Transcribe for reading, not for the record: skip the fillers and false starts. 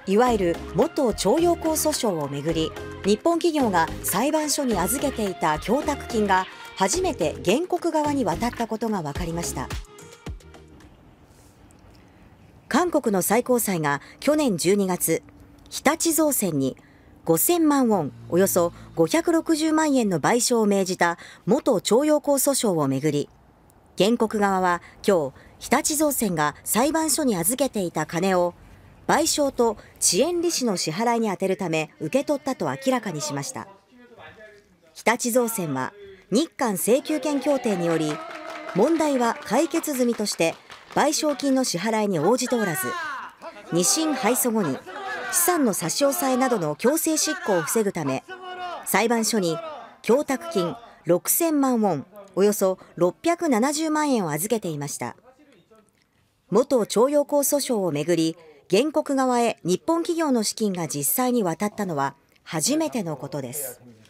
いわゆる元徴用工訴訟をめぐり、日本企業が裁判所に預けていた供託金が初めて原告側に渡ったことが分かりました。韓国の最高裁が去年12月、日立造船に5000万ウォン、およそ560万円の賠償を命じた元徴用工訴訟をめぐり、原告側は今日、日立造船が裁判所に預けていた金を賠償と遅延利子の支払いに充てるため受け取ったと明らかにしました。日立造船は日韓請求権協定により問題は解決済みとして賠償金の支払いに応じておらず、2審敗訴後に資産の差し押さえなどの強制執行を防ぐため裁判所に供託金6000万ウォン、およそ670万円を預けていました。元徴用工訴訟をめぐり、原告側へ日本企業の資金が実際に渡ったのは初めてのことです。